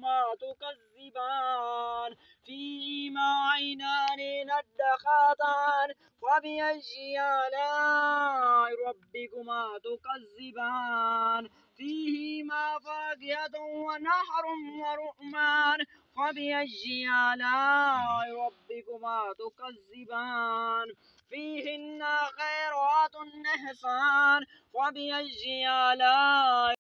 ربكما تكذبان فيهما عينان نضاختان فبأي آلاء ربكما تكذبان فيهما فاكهة ونهر ورمان فبأي آلاء ربكما تكذبان فيهن خيرات حسان فبأي آلاء